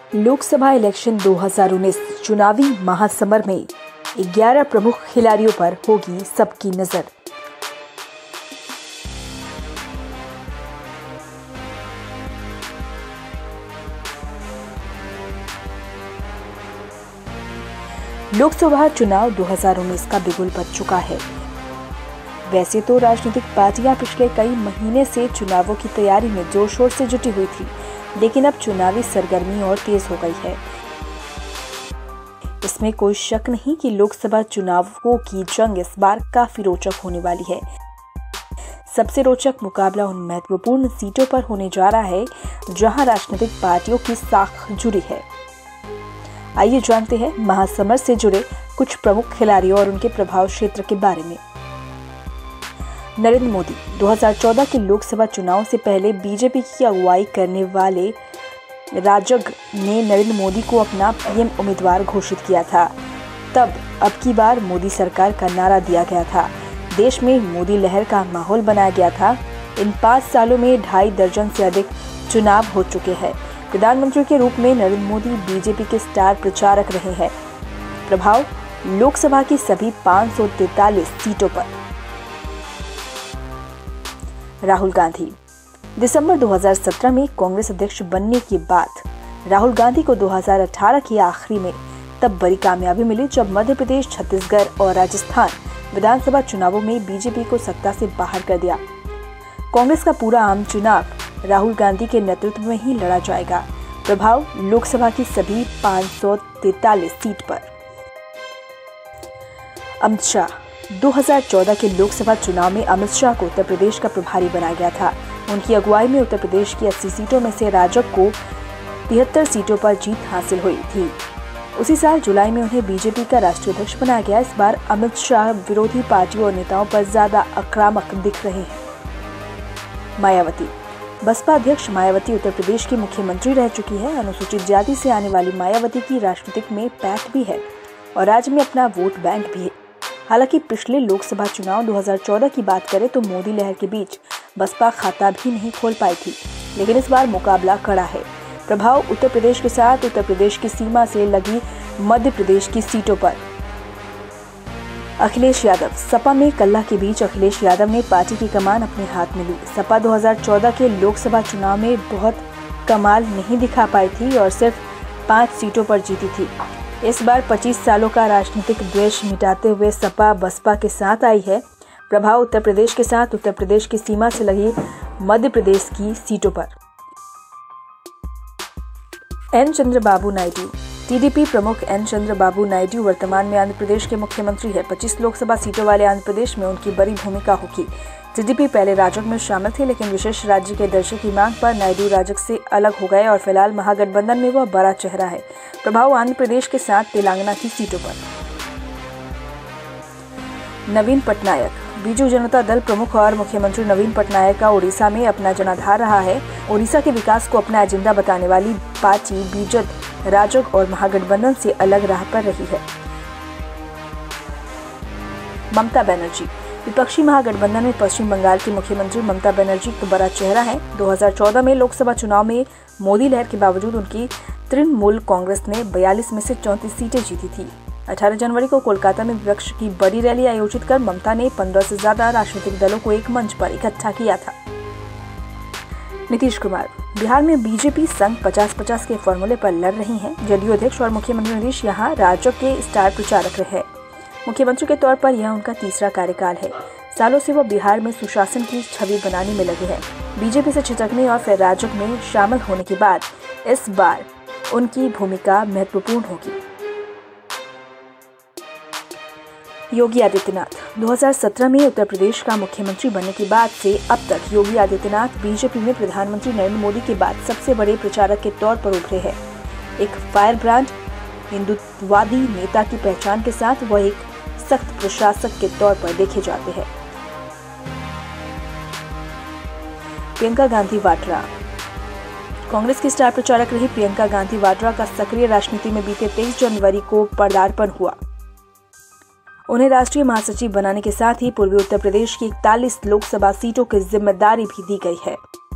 Lok Sabha election 2019 चुनावी महासमर में 11 प्रमुख खिलाड़ियों पर होगी सबकी नजर। लोकसभा चुनाव 2019 का बिगुल बज चुका है। वैसे तो राजनीतिक पार्टियां पिछले कई महीने से चुनावों की तैयारी में जोर शोर से जुटी हुई थी, लेकिन अब चुनावी सरगर्मी और तेज हो गई है। इसमें कोई शक नहीं कि लोकसभा चुनावों की जंग इस बार काफी रोचक होने वाली है। सबसे रोचक मुकाबला उन महत्वपूर्ण सीटों पर होने जा रहा है जहां राजनीतिक पार्टियों की साख जुड़ी है। आइए जानते हैं महासमर से जुड़े कुछ प्रमुख खिलाड़ियों और उनके प्रभाव क्षेत्र के बारे में। नरेंद्र मोदी 2014 के लोकसभा चुनाव से पहले बीजेपी की अगुवाई करने वाले राजग ने नरेंद्र मोदी को अपना पीएम उम्मीदवार घोषित किया था। तब अब की बार मोदी सरकार का नारा दिया गया था। देश में मोदी लहर का माहौल बनाया गया था। इन 5 सालों में 2.5 दर्जन से अधिक चुनाव हो चुके हैं। प्रधानमंत्री के रूप में नरेंद्र मोदी बीजेपी के स्टार प्रचारक रहे हैं। प्रभाव लोकसभा की सभी 543 सीटों पर। राहुल गांधी दिसंबर 2017 में कांग्रेस अध्यक्ष बनने के बाद राहुल गांधी को 2018 के आखिरी में तब बड़ी कामयाबी मिली जब मध्य प्रदेश, छत्तीसगढ़ और राजस्थान विधानसभा चुनावों में बीजेपी को सत्ता से बाहर कर दिया। कांग्रेस का पूरा आम चुनाव राहुल गांधी के नेतृत्व में ही लड़ा जाएगा। प्रभाव लोकसभा की सभी 543 सीट पर। अमित शाह 2014 के लोकसभा चुनाव में अमित शाह को उत्तर प्रदेश का प्रभारी बनाया गया था। उनकी अगुवाई में उत्तर प्रदेश की 80 सीटों में से राजग को 73 सीटों पर जीत हासिल हुई थी। उसी साल जुलाई में उन्हें बीजेपी का राष्ट्रीय अध्यक्ष बनाया गया। इस बार अमित शाह विरोधी पार्टियों और नेताओं पर ज्यादा आक्रामक दिख रहे हैं। मायावती बसपा अध्यक्ष मायावती उत्तर प्रदेश की मुख्यमंत्री रह चुकी है। अनुसूचित जाति से आने वाली मायावती की राजनीतिक में पैठ भी है और राज्य में अपना वोट बैंक भी है। हालांकि पिछले लोकसभा चुनाव 2014 की बात करें तो मोदी लहर के बीच बसपा खाता भी नहीं खोल पाई थी, लेकिन इस बार मुकाबला कड़ा है। प्रभाव उत्तर प्रदेश के साथ उत्तर प्रदेश की सीमा से लगी मध्य प्रदेश की सीटों पर। अखिलेश यादव सपा में कल्ला के बीच अखिलेश यादव ने पार्टी की कमान अपने हाथ में ली। सपा 2014 के लोकसभा चुनाव में बहुत कमाल नहीं दिखा पाई थी और सिर्फ 5 सीटों पर जीती थी। इस बार 25 सालों का राजनीतिक द्वेष मिटाते हुए सपा बसपा के साथ आई है। प्रभाव उत्तर प्रदेश के साथ उत्तर प्रदेश की सीमा से लगी मध्य प्रदेश की सीटों पर। एन चंद्रबाबू नायडू टीडीपी प्रमुख एन चंद्रबाबू नायडू वर्तमान में आंध्र प्रदेश के मुख्यमंत्री है। 25 लोकसभा सीटों वाले आंध्र प्रदेश में उनकी बड़ी भूमिका होगी। टीडीपी पहले राजग में शामिल थे, लेकिन विशेष राज्य के दर्जे की मांग पर नायडू राजग से अलग हो गए और फिलहाल महागठबंधन में वह बड़ा चेहरा है। प्रभाव आंध्र प्रदेश के साथ तेलंगाना की सीटों पर। नवीन पटनायक बीजू जनता दल प्रमुख और मुख्यमंत्री नवीन पटनायक का ओडिशा में अपना जनाधार रहा है। ओडिशा के विकास को अपना एजेंडा बताने वाली पार्टी बीजेपी राजग और महागठबंधन से अलग राह पर रही है। ममता बनर्जी विपक्षी महागठबंधन में पश्चिम बंगाल की मुख्यमंत्री ममता बनर्जी का बड़ा चेहरा है। 2014 में लोकसभा चुनाव में मोदी लहर के बावजूद उनकी तृणमूल कांग्रेस ने 42 में से 34 सीटें जीती थी। 18 जनवरी को कोलकाता में विपक्ष की बड़ी रैली आयोजित कर ममता ने 15 से ज्यादा राजनीतिक दलों को एक मंच पर इकट्ठा किया था। नीतीश कुमार बिहार में बीजेपी संघ 50-50 के फॉर्मूले पर लड़ रही हैं। जदयू अध्यक्ष और मुख्यमंत्री नीतीश यहाँ राजग के स्टार प्रचारक रहे। मुख्यमंत्री के तौर पर यह उनका तीसरा कार्यकाल है। सालों से वो बिहार में सुशासन की छवि बनाने में लगे हैं। बीजेपी से छिटकने और फिर राजग में शामिल होने के बाद इस बार उनकी भूमिका महत्वपूर्ण होगी। योगी आदित्यनाथ 2017 में उत्तर प्रदेश का मुख्यमंत्री बनने के बाद से अब तक योगी आदित्यनाथ बीजेपी में प्रधानमंत्री नरेंद्र मोदी के बाद सबसे बड़े प्रचारक के तौर पर उभरे हैं। एक फायर ब्रांड हिंदुत्ववादी नेता की पहचान के साथ वह एक सख्त प्रशासक के तौर पर देखे जाते हैं। प्रियंका गांधी वाड्रा कांग्रेस की स्टार प्रचारक रही प्रियंका गांधी वाड्रा का सक्रिय राजनीति में बीते 23 जनवरी को पदार्पण हुआ। उन्हें राष्ट्रीय महासचिव बनाने के साथ ही पूर्वी उत्तर प्रदेश की 41 लोकसभा सीटों की जिम्मेदारी भी दी गई है।